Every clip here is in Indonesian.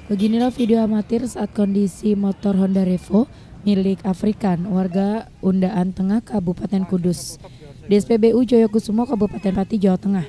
Beginilah video amatir saat kondisi motor Honda Revo milik Afrikan, warga Undaan Tengah, Kabupaten Kudus, di SPBU Joyokusumo, Kabupaten Pati, Jawa Tengah.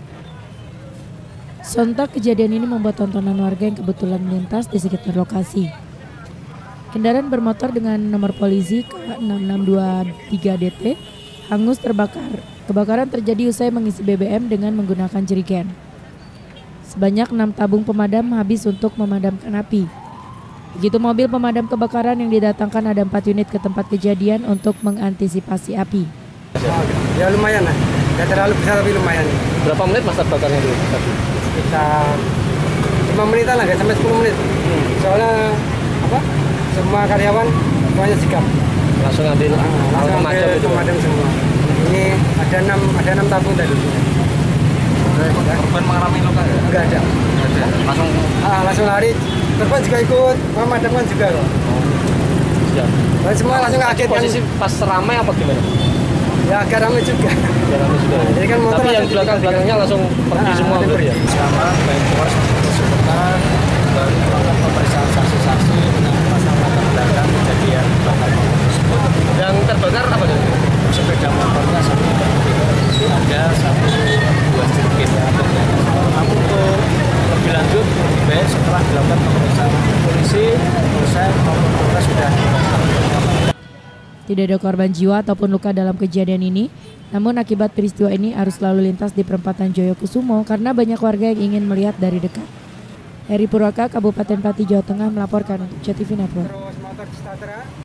Sontak kejadian ini membuat tontonan warga yang kebetulan melintas di sekitar lokasi. Kendaraan bermotor dengan nomor polisi K6623DT hangus terbakar. Kebakaran terjadi usai mengisi BBM dengan menggunakan jerigen. Sebanyak 6 tabung pemadam habis untuk memadamkan api. Begitu mobil pemadam kebakaran yang didatangkan, ada 4 unit ke tempat kejadian untuk mengantisipasi api. Ya lumayan lah, tidak terlalu besar tapi lumayan. Berapa menit mas terbakarnya dulu? Sekitar 5 menitan lah, nggak sampai 10 menit. Soalnya semua karyawan semuanya sigap. Langsung ambil pemadam semua. Ini ada 6 tabung tadi. Korban mengalami luka ya? Enggak ada. Langsung lari. Korban juga ikut, memadamkan juga loh. Siap. Semua langsung kaget. Posisi pas ramai apa gimana? Ya agak ramai juga. Jadi kan motor. Tapi yang belakangnya langsung pergi semua ya? Sama baik pos seputar baru melakukan pemeriksaan saksi-saksi dengan pasang latar belakang kejadian bakar motor tersebut. Yang terbakar apa itu? Sepeda motornya ada 1 sirkuit. Namun untuk lebih lanjut lebih baik setelah dilakukan pemeriksaan polisi, polsek maupun polres sudah. Tidak ada korban jiwa ataupun luka dalam kejadian ini. Namun akibat peristiwa ini arus lalu lintas di perempatan Joyokusumo karena banyak warga yang ingin melihat dari dekat. Heri Purwaka, Kabupaten Pati, Jawa Tengah melaporkan untuk CTV Network.